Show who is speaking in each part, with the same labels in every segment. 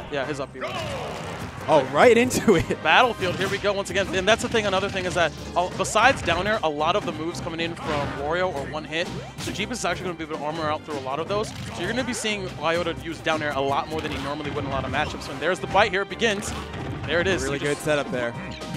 Speaker 1: Yeah, his up B.
Speaker 2: Oh, right into it.
Speaker 1: Battlefield, here we go once again. And that's the thing, another thing is that besides down air, a lot of the moves coming in from Wario or one hit. So Jeebus is actually going to be able to armor out through a lot of those. So you're going to be seeing Iota use down air a lot more than he normally would in a lot of matchups. And there's the bite, here it begins. There it is.
Speaker 2: Really good setup there.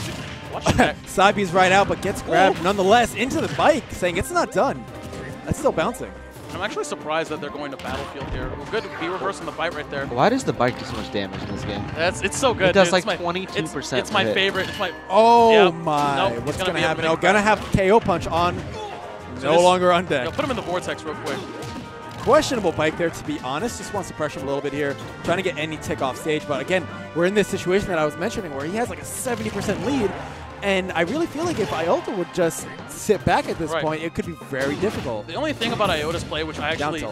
Speaker 1: Sabi's
Speaker 2: right out, but gets grabbed nonetheless into the bike, saying it's not done. That's still bouncing.
Speaker 1: I'm actually surprised that they're going to Battlefield here. Well, good B reverse on the bite right there.
Speaker 3: Why does the bike do so much damage in this game?
Speaker 1: It's so good.
Speaker 3: It does
Speaker 1: dude.
Speaker 3: like 22%.
Speaker 1: It's my favorite. It's my.
Speaker 2: Oh
Speaker 1: yep.
Speaker 2: my!
Speaker 1: Nope,
Speaker 2: What's gonna happen? Oh, gonna have KO punch on.
Speaker 1: So
Speaker 2: no longer on deck.
Speaker 1: Put him in the vortex real quick.
Speaker 2: Questionable bike there, to be honest. Just wants to pressure him a little bit here, trying to get any tick off stage. But again, we're in this situation that I was mentioning where he has like a 70% lead. And I really feel like if Iota would just sit back at this point, it could be very difficult.
Speaker 1: The only thing about Iota's play, which I actually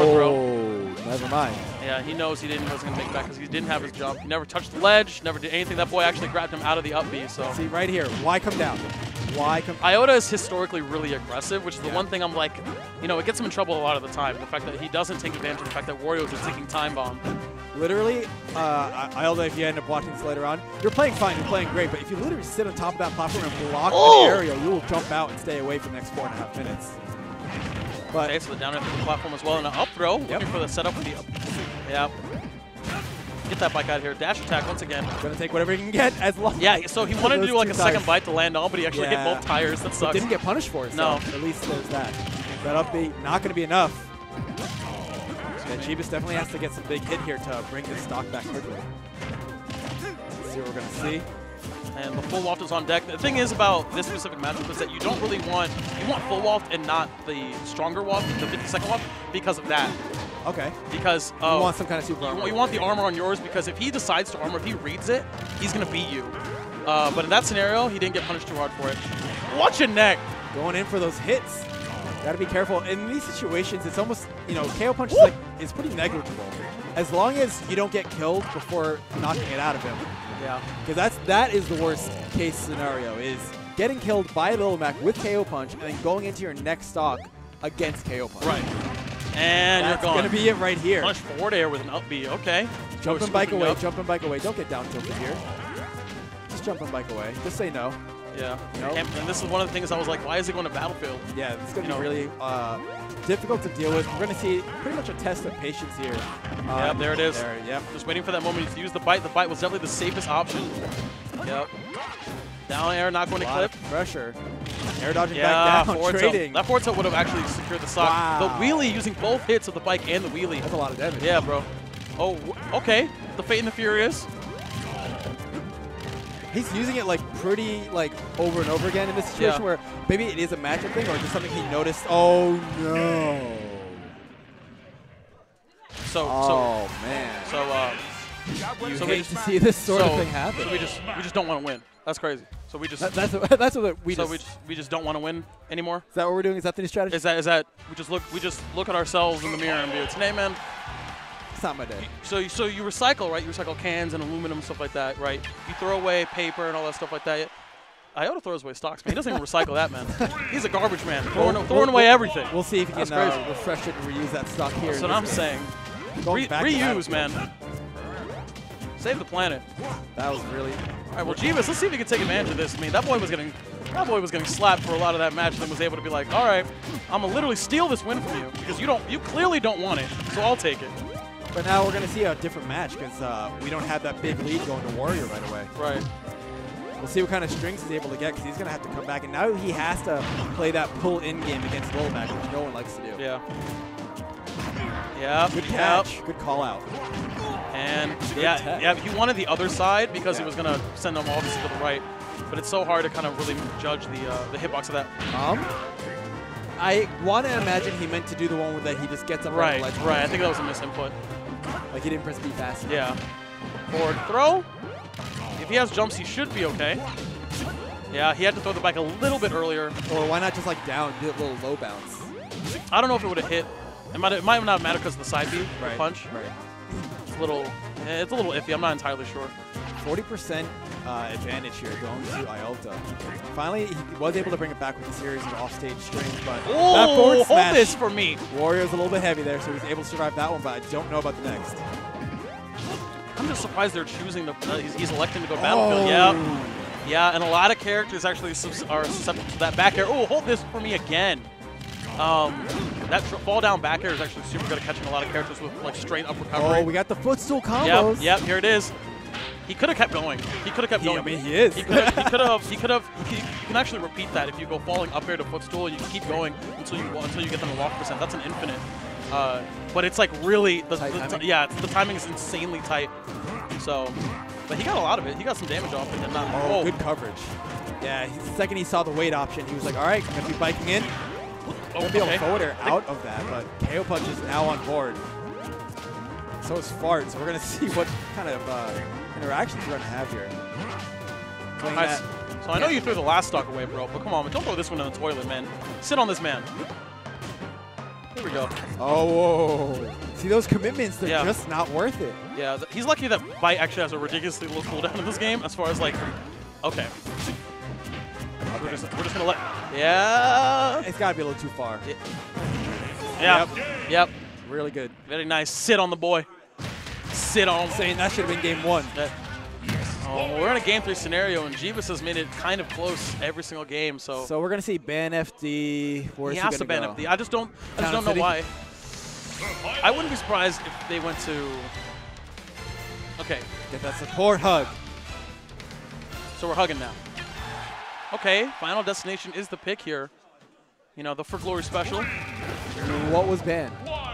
Speaker 2: never mind.
Speaker 1: Yeah, he knows he wasn't going to make it back because he didn't have his jump. He never touched the ledge, never did anything. That boy actually grabbed him out of the up B. So
Speaker 2: see right here, why come down? Why come?
Speaker 1: Iota is historically really aggressive, which is the one thing I'm like, it gets him in trouble a lot of the time. The fact that he doesn't take advantage of the fact that Wario's a ticking time bomb.
Speaker 2: Literally, Iota, if you end up watching this later on, you're playing fine, you're playing great, but if you literally sit on top of that platform and block an aerial, you will jump out and stay away for the next 4.5 minutes. But
Speaker 1: okay, so the down air through the platform as well, and an up throw, looking for the setup with the up. Yep. Get that bike out of here. Dash attack once again.
Speaker 2: Gonna take whatever he can get as long.
Speaker 1: Yeah, so he wanted to do like a second bite to land on, but he actually hit both tires. That sucks.
Speaker 2: But didn't get punished for it.
Speaker 1: No.
Speaker 2: So at least there's that. That up B, not gonna be enough. So Jeebus definitely has to get some big hit here to bring his stock back quickly. Let's see what we're gonna see.
Speaker 1: And the full waft is on deck. The thing is about this specific matchup is that you don't really want, you want full waft and not the stronger waft, the 52nd waft, because of that.
Speaker 2: Okay.
Speaker 1: Because
Speaker 2: you want some kind of super armor.
Speaker 1: You want the armor on yours because if he decides to armor, if he reads it, he's going to beat you. But in that scenario, he didn't get punished too hard for it. Watch your neck.
Speaker 2: Going in for those hits. Got to be careful. In these situations, it's almost, KO punch is pretty negligible. As long as you don't get killed before knocking it out of him.
Speaker 1: Yeah.
Speaker 2: Because that is the worst case scenario, is getting killed by Little Mac with KO punch and then going into your next stock against KO punch.
Speaker 1: Right. And
Speaker 2: that's
Speaker 1: you're gone.
Speaker 2: That's going to be it right here.
Speaker 1: Punch forward air with an up B. Okay.
Speaker 2: Jump and bike away. Jump and bike away. Don't get down tilted here. Just jump and bike away. Just say no.
Speaker 1: Yeah.
Speaker 2: Nope.
Speaker 1: And this is one of the things I was like, why is he going to Battlefield?
Speaker 2: Yeah, it's going to be really difficult to deal with. We're going to see pretty much a test of patience here.
Speaker 1: Yeah, there it is.
Speaker 2: Yep.
Speaker 1: Just waiting for that moment to use the bite. The bite was definitely the safest option. Yep. Down air, not going to clip.
Speaker 2: Pressure. Air dodging back down, trading.
Speaker 1: That forward tilt would have actually secured the stock.
Speaker 2: Wow.
Speaker 1: The wheelie using both hits of the bike and the wheelie.
Speaker 2: That's a lot of damage.
Speaker 1: Yeah, bro. Oh, okay. The Fate and the Furious.
Speaker 2: He's using it pretty over and over again in this situation where maybe it is a matchup thing or just something he noticed. Oh no. Man.
Speaker 1: So
Speaker 2: we hate to see this sort of thing happen.
Speaker 1: So we just don't want to win. That's crazy. So we just
Speaker 2: that's what we
Speaker 1: just don't want to win anymore.
Speaker 2: Is that what we're doing? Is that the new strategy?
Speaker 1: Is that we just look at ourselves in the mirror and be like, "Hey man,
Speaker 2: it's not my day."
Speaker 1: So you recycle, right? You recycle cans and aluminum, stuff like that, right? You throw away paper and all that stuff like that. Iota throws away stocks, man. He doesn't even recycle that, man. He's a garbage man, throwing away everything.
Speaker 2: We'll see if he can refresh it and reuse that stock here.
Speaker 1: That's what I'm saying. Reuse, man. Save the planet.
Speaker 2: That was really.
Speaker 1: All right, well, Jeebus, let's see if he can take advantage of this. I mean, that boy was getting slapped for a lot of that match, and then was able to be like, all right, I'm gonna literally steal this win from you because you clearly don't want it, so I'll take it.
Speaker 2: But now we're gonna see a different match because we don't have that big lead going to Warrior right away.
Speaker 1: Right.
Speaker 2: We'll see what kind of strings he's able to get because he's gonna have to come back, and now he has to play that pull-in game against Little Mac, which no one likes to do.
Speaker 1: Yeah. Yeah.
Speaker 2: Good catch. Good call out.
Speaker 1: And he wanted the other side because he was going to send them obviously to the right. But it's so hard to kind of really judge the hitbox of that.
Speaker 2: I want to imagine he meant to do the one that he just gets up on the ledge.
Speaker 1: Right, I think that was a misinput.
Speaker 2: Like he didn't press B fast enough.
Speaker 1: Yeah. Forward throw. If he has jumps, he should be okay. Yeah, he had to throw the bike a little bit earlier.
Speaker 2: Or why not just down, do a little low bounce?
Speaker 1: I don't know if it would have hit. It might not matter because of the side B punch.
Speaker 2: Right.
Speaker 1: It's a little iffy. I'm not entirely sure.
Speaker 2: 40% advantage here going to Iota. Finally, he was able to bring it back with a series of offstage strings, but that forward smash,
Speaker 1: hold this for me.
Speaker 2: Warrior's a little bit heavy there, so he's able to survive that one, but I don't know about the next.
Speaker 1: I'm just surprised they're choosing the. He's electing to go Battlefield. Yeah, yeah, and a lot of characters actually are susceptible to that back air. Oh, hold this for me again. That fall down back air is actually super good at catching a lot of characters with like straight up recovery.
Speaker 2: Oh, we got the footstool combos.
Speaker 1: Yep, here it is. He could have kept going. He could have kept going.
Speaker 2: I mean, he is.
Speaker 1: He could have. You can actually repeat that if you go falling up air to footstool. You can keep going until you get them to lock percent. That's an infinite. But it's like really the timing is insanely tight. So, but he got a lot of it. He got some damage off it and not.
Speaker 2: Oh, good coverage. Yeah, the second he saw the weight option, he was like, all right, I'm gonna be biking in. Gonna be able to forward air out of that, but KO Punch is now on board. So is Fart, so we're gonna see what kind of interactions we're gonna have here.
Speaker 1: Nice. So I know you threw the last stock away, bro, but come on, don't throw this one in the toilet, man. Sit on this man. Here we go.
Speaker 2: Oh, whoa. See, those commitments, they're just not worth it.
Speaker 1: Yeah, he's lucky that Bite actually has a ridiculously low cooldown in this game as far as like, okay. We're just gonna let, yeah.
Speaker 2: It's gotta be a little too far.
Speaker 1: Yeah. Yep.
Speaker 2: Really good.
Speaker 1: Very nice. Sit on the boy. Sit on.
Speaker 2: I'm saying that should have been game one.
Speaker 1: We're in a game 3 scenario, and Jeebus has made it kind of close every single game. So
Speaker 2: we're gonna see ban FD. Where's he
Speaker 1: has to ban FD. I just don't know why. I wouldn't be surprised if they went to. Okay.
Speaker 2: Get that support hug.
Speaker 1: So we're hugging now. Okay, Final Destination is the pick here. You know, the For Glory special.
Speaker 2: What was banned?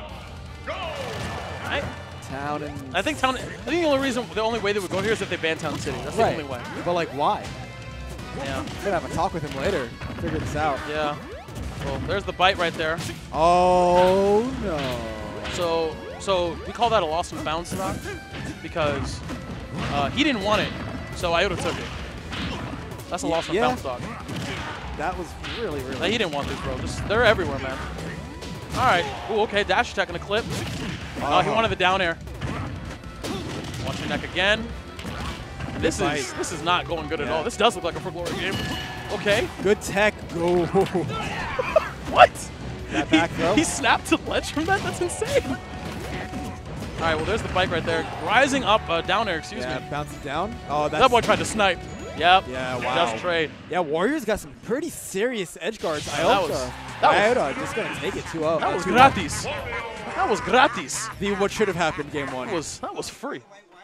Speaker 1: Town and I think the only way they would go here is if they ban Town City. That's the only way.
Speaker 2: But like, why?
Speaker 1: Yeah.
Speaker 2: I'm gonna have a talk with him later. Figure this out.
Speaker 1: Yeah. Well, there's the bite right there.
Speaker 2: Oh no.
Speaker 1: So we call that a lost and found stock because he didn't want it, so Iota took it. That's a lost and found stock.
Speaker 2: That was really.
Speaker 1: No, he didn't want this, bro. They're everywhere, man. All right. Ooh, okay. Dash attack in a clip. Oh, he wanted the down air. Watch your neck again. This is not going good at all. This does look like a For Glory game. Okay.
Speaker 2: Good tech. Go.
Speaker 1: What?
Speaker 2: That back throw?
Speaker 1: He snapped to ledge from that? That's insane. All right, well, there's the bike right there. Rising up, down air, excuse me.
Speaker 2: Bouncing down. Oh,
Speaker 1: that boy tried to snipe. Yep.
Speaker 2: Yeah, wow.
Speaker 1: Just trade.
Speaker 2: Yeah, Warriors got some pretty serious edge guards.
Speaker 1: Iota
Speaker 2: just going to take it 2-0.
Speaker 1: That was gratis. That was gratis.
Speaker 2: What should have happened game one.
Speaker 1: That was free.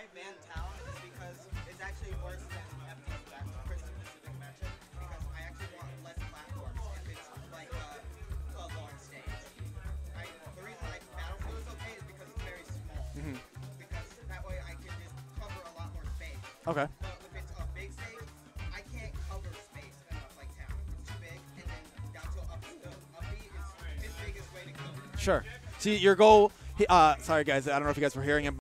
Speaker 2: Okay.
Speaker 4: But if it's a big stage, I can't cover space enough like Town. It's too big, and then down to up-B is his biggest way to go.
Speaker 2: Sure. See, your goal, sorry guys, I don't know if you guys were hearing him.